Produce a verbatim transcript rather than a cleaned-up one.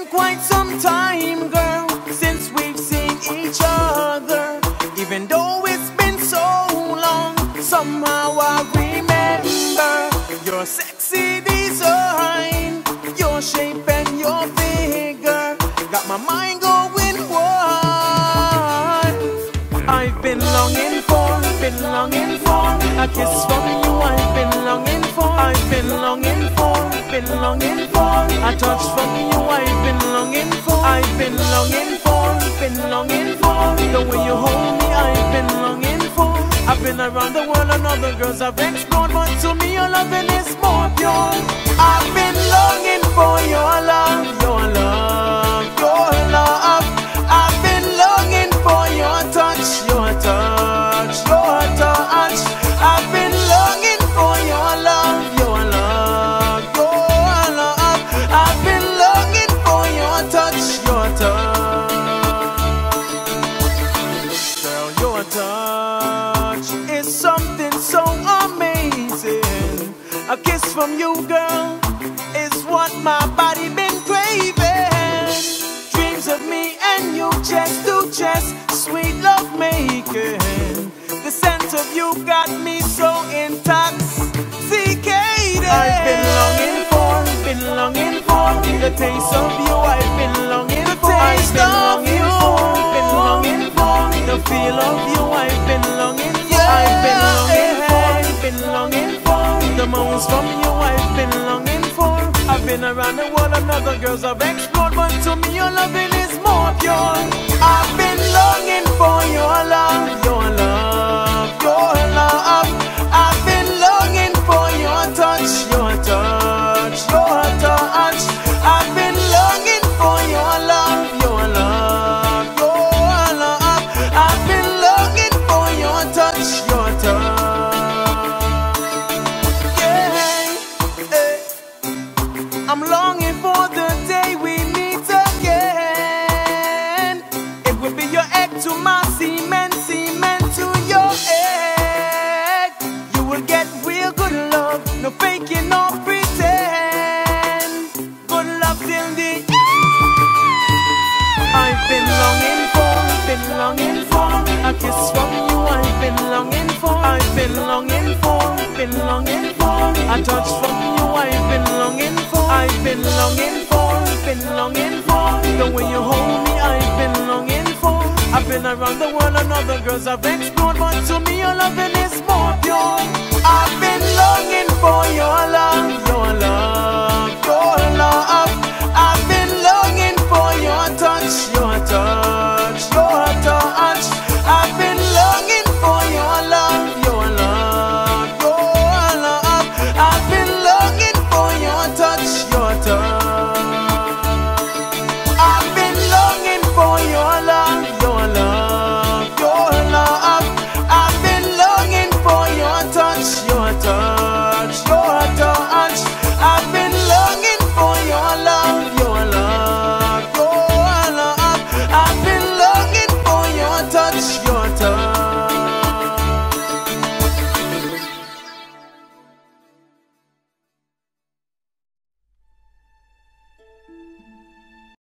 quite some time, girl, since we've seen each other. Even though it's been so long, somehow I remember your sexy design, your shape and your figure got my mind going wild. I've been longing for, been longing for a kiss from you. I've been longing for, I've been longing for, been longing for a touch from you. I've been longing for, I've been longing for, been longing for the way you hold me. I've been longing for. I've been around the world and other girls I've explored, but to me your loving is more pure. I've been longing for your love, your love, your love. I've been longing for your touch, your touch, your touch. I've been longing for your love, your love, your love. I've been longing for your touch, your touch. Girl, your touch is something so amazing. A kiss from you, girl, is what my body been craving. Dreams of me and you, chest to chest, sweet love making. The scent of you got me so intoxicated. I've been longing for, been longing for the taste of you. I've been longing for, I've been longing for, been longing for the feel of you. I've been longing for, I've been longing for, been longing for the moans from you. I've been longing for. I've been around the world and other girls I've explored, but to me your loving is more pure. I've been longing for your love, your love, your love. I've been longing for your touch, your touch, your touch. I've been longing for your love, your love, your love. I've been longing for your touch, your touch. I'm longing for the day we meet again. It will be your egg to my cement, cement to your egg. You will get real good love, no faking, no pretend. Good love till the end. I've been longing for, been longing for a kiss from you. I've been longing for, I've been longing for, been longing for a touch from you. I've been longing for, I've been longing for, been longing for the way you hold me. I've been longing for. I've been around the world and other girls I've explored, but to me your loving is more pure. I've been longing for your love, your love, your love.